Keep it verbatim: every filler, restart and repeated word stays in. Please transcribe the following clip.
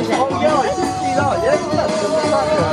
Oh yeah, I did see that. Yeah, yeah.